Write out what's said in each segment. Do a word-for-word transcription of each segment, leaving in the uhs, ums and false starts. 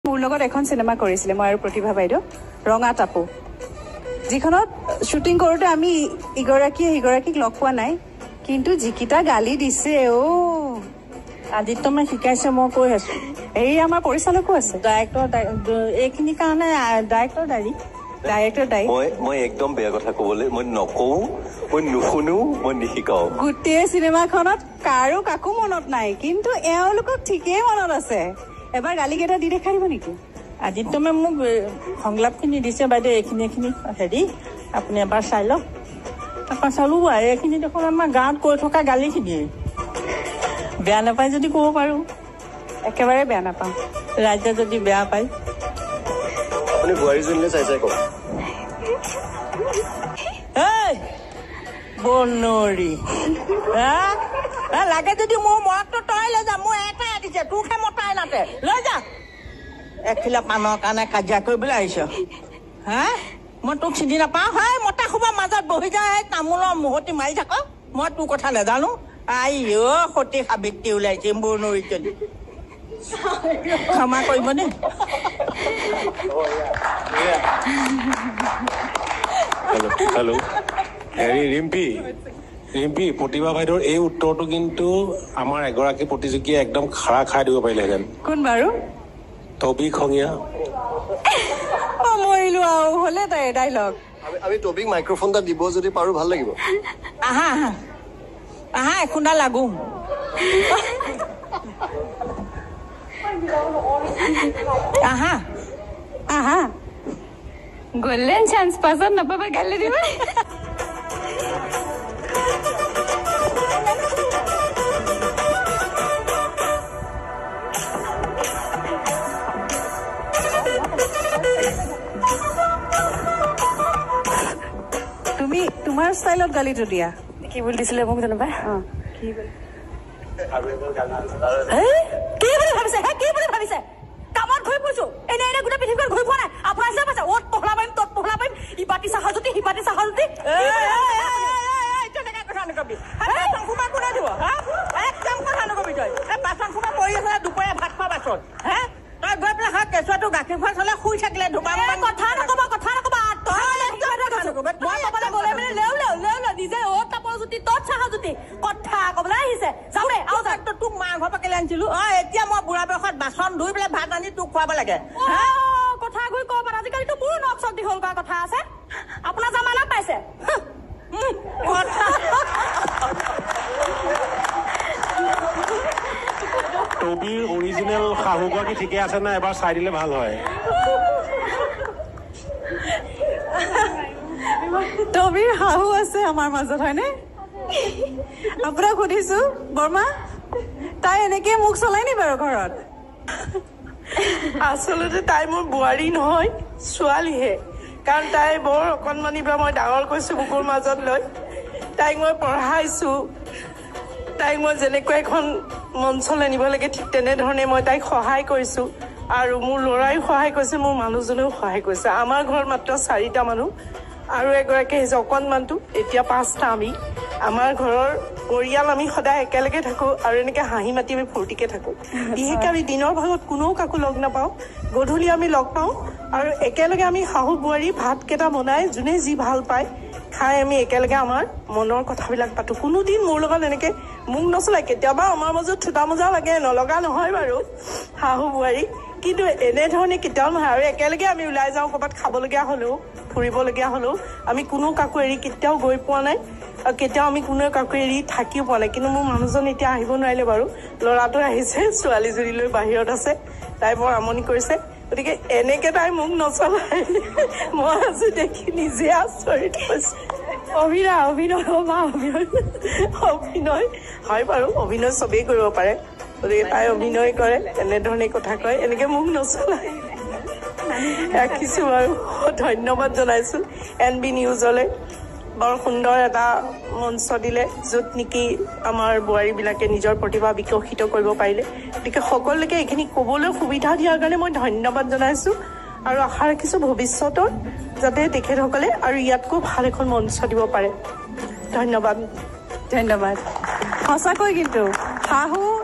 মোৰ লগত এখন সিনেমা কৰিছিলে মই আৰু প্ৰতিভা বাইদেউ ৰঙা টাপু যিখনত শুটিং কৰোতে আমি ইগৰাকী ইগৰাকীক লগ পোৱা নাই কিন্তু যিকিটা গালি দিছে ও আজি তুমি শিকাইছে মই কৈ আছো এই আমাৰ পৰিচালকো আছে ডাইৰেক্টৰ এইখিনি কাৰণে ডাইৰেক্টৰ দায়ী ডাইৰেক্টৰ দায়ী মই মই একদম বেয়া কথা ক'বলৈ মই নকওঁ মই নুশুনো মই নিশিকাও গোটেই চিনেমাখনত কাৰো কাকো মনত নাই কিন্তু এওঁলোকক ঠিকেই মনত আছে এবাৰ গালি কেইটা দি দেখাই দিব নেকি আজি তুমি মোক সংলাপখিনি দিছে বাইদেউ এইখিনি এইখিনি হেৰি আপুনি এবাৰ চাই লওক তাৰপৰা চালো এইখিনি দেখোন আমাৰ গাঁৱত কৈ থকা গালিখিনি বেয়া নাপায় যদি ক'ব পাৰোঁ একেবাৰে বেয়া নাপাওঁ ৰাইজে যদি বেয়া পায় আপুনি বোৱাৰীজনীলৈ চাই চাই কওক এই বনৰী লাগে যদি মোৰ মৰকটো তই লৈ যা মোৰ এটাই দিছে তোকহে মতাই নাতে লৈ যা এখিলা পাণৰ কাৰণে কাজিয়া কৰিবলৈ আহিছ হা মই তোক চিনি নাপাওঁ হয় মতা সোপা মাজত বহি যায় তামোলৰ মুহতি মাৰি থাক মই তোৰ কথা নাজানো আই অ সতী সাবিত্ৰী ওলাইছে বনৰীজনী ক্ষমা কৰিবনে হেল্ল' হেৰি ৰিম্পী ৰিম্পী প্ৰতিভা বাইদেউৰ এই উত্তৰটো কিন্তু আমাৰ এগৰাকী প্ৰতিযোগীয়ে একদম খাৰা খাই দিব পাৰিলেহেঁতেন কোন বাৰু টবি খঙীয়া মৰিলো আৰু হলে তাই ডাইলগ আমি টবিক মাইক্ৰফোন এটা দিব যদি পাৰো ভাল লাগিব আহা আহা আহা এখুন্দা লাগো আহা আহা গোল্ডেন চান্স পাছত নাপাবা গালি দিব তুমি তোমাৰ ষ্টাইলত গালিটো দিয়া কি বুলি দিছিলে মোক জানিবা কি বুলি ভাবিছে কি বুলি ভাবিছে কামত ঘূৰি ফুৰিছো এনে এনে গোটেই পৃথিৱীখন ঘূৰি ফুৰা নাই আপোনাৰ চাই পাইছে অত পহলা পাৰিম তত পহলা পাৰিম ইপাতি চাহাজুতি সিপাতি চাহাজুতি কথা নকবি সোমা কোনে দিব হা একদম কথা নকবি তই এই বাচন সোমা পৰি আছে দুপৰীয়া ভাত খোৱা বাচন হে তই গৈ পেলাই হা কেঁচুৱাটো গাখীৰ খোৱা চলে শুই থাকিলে ধুবা কথা নকবা কথা নকবা নিজে অত তাপজুতি তত চাহাজুতি কথা কবলৈ আহিছে যাওঁদে আৰু তোক মাৰ ঘৰ পৰা কেলে আনিছিলো অ এতিয়া মই বুঢ়া বয়সত বাচন ধুই পেলাই ভাত আনি তোক খুৱাব লাগে কথা গৈ কব পাৰে আজিকালিতো মোৰো নখ চৰ্দি হ'ল কৰা কথা আছে আপোনাৰ জামানত পাইছে টবিৰ অৰিজিনেল শাহুগৰাকী ঠিকে আছে না এবাৰ চাই দিলে ভাল হয় টবিৰ শাহু আছে আমাৰ মাজত হয়নে আপোনাক সুধিছো বৰ্মা তাই এনেকে মুখ চলাই নি বাৰু ঘৰত আচলতে তাই মোৰ বোৱাৰী নহয় ছোৱালীহে কাৰণ তাই বৰ অকণমানিৰ পৰা মই ডাঙৰ কৰিছো বুকুৰ মাজত লৈ তাইক মই পঢ়াইছো তাইক মই যেনেকৈ এখন মঞ্চলৈ নিব লাগে ঠিক তেনেধৰণে মই তাইক সহায় কৰিছো আৰু মোৰ ল'ৰাইও সহায় কৰিছে মোৰ মানুহজনেও সহায় কৰিছে আমাৰ ঘৰত মাত্ৰ চাৰিটা মানুহ আৰু এগৰাকী আহিছে অকণমানটো এতিয়া পাঁচটা আমি আমাৰ ঘৰৰ পৰিয়াল আমি সদায় একেলগে থাকো আৰু এনেকে হাঁহি মাতি আমি ফূৰ্তিকে থাকো বিশেষকৈ আমি দিনৰ ভাগত কোনেও কাকো লগ নাপাওঁ গধূলি আমি লগ পাওঁ আৰু একেলগে আমি শাহু বোৱাৰী ভাতকেইটা বনাই যোনে যি ভাল পায় খাই আমি একেলগে আমাৰ মনৰ কথাবিলাক পাতো কোনোদিন মোৰ লগত এনেকে মুখ নচলায় কেতিয়াবা আমাৰ মাজত থোটা মোজা লাগে নলগা নহয় বাৰু শাহু বোৱাৰী কিন্তু এনেধৰণে কেতিয়াও নহয় আৰু একেলগে আমি ওলাই যাওঁ ক'ৰবাত খাবলগীয়া হ'লেও ফুৰিবলগীয়া হ'লেও আমি কোনো কাকো এৰি কেতিয়াও গৈ পোৱা নাই আৰু কেতিয়াও আমি কোনো কাকো এৰি থাকিও পোৱা নাই কিন্তু মোৰ মানুহজন এতিয়া আহিব নোৱাৰিলে বাৰু ল'ৰাটো আহিছে ছোৱালীজনীলৈ বাহিৰত আছে তাই বৰ আমনি কৰিছে গতিকে এনেকে তাই মোক নচলায় মই আজি দেখি নিজে আচৰিত হৈছো অভিনয় অভিনয় বা অভিনয় অভিনয় হয় বাৰু অভিনয় চবেই কৰিব পাৰে গতিকে তাই অভিনয় কৰে এনেধৰণে কথা কয় এনেকে মোক নচলায় ৰাখিছো বাৰু ধন্যবাদ জনাইছো এন বি নিউজলৈ বৰ সুন্দৰ এটা মঞ্চ দিলে য'ত নেকি আমাৰ বোৱাৰীবিলাকে নিজৰ প্ৰতিভা বিকশিত কৰিব পাৰিলে গতিকে সকলোকে এইখিনি ক'বলৈ সুবিধা দিয়াৰ কাৰণে মই ধন্যবাদ জনাইছো আৰু আশা ৰাখিছো ভৱিষ্যতৰ যাতে তেখেতসকলে আৰু ইয়াতকৈ ভাল এখন মঞ্চ দিব পাৰে ধন্যবাদ ধন্যবাদ সঁচাকৈ কিন্তু শাহু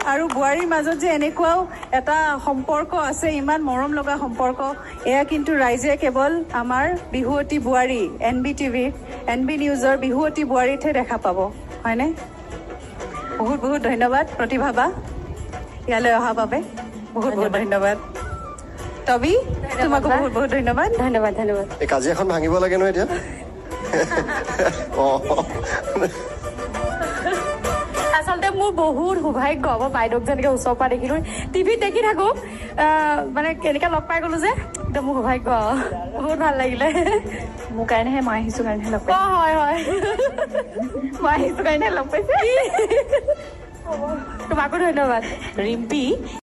আৰু বোৱাৰীৰ মাজত যে এনেকুৱাও এটা সম্পৰ্ক আছে, ইমান মৰম লগা সম্পৰ্ক, এয়া কিন্তু ৰাইজে কেৱল আমাৰ বিহুৱতী বোৱাৰী এন বি টিভিৰ এন বি নিউজৰ বিহুৱতী বোৱাৰীতহে দেখা পাব, হয়নে? বহুত বহুত ধন্যবাদ প্ৰতিভা বা ইয়ালৈ অহাৰ বাবে। বহুত বহুত ধন্যবাদ। তবি তোমাকো বহুত বহুত ধন্যবাদ। ধন্যবাদ ধন্যবাদ। এই কাজিয়াখন ভাঙিব লাগে নহয় এতিয়া। আচলতে মোৰ বহুত সৌভাগ্য হ'ব বাইদেউক যেনেকে ওচৰৰ পৰা দেখিলো, টিভিত দেখি থাকো, মানে কেনেকে লগ পাই গলো যে একদম মোৰ সৌভাগ্য, বহুত ভাল লাগিলে। মোৰ কাৰণেহে মই আহিছো কাৰণেহে লগ পাইছো। হয় হয় মই আহিছো কাৰণেহে লগ পাইছো। তোমাকো ধন্যবাদ। ৰিম্পী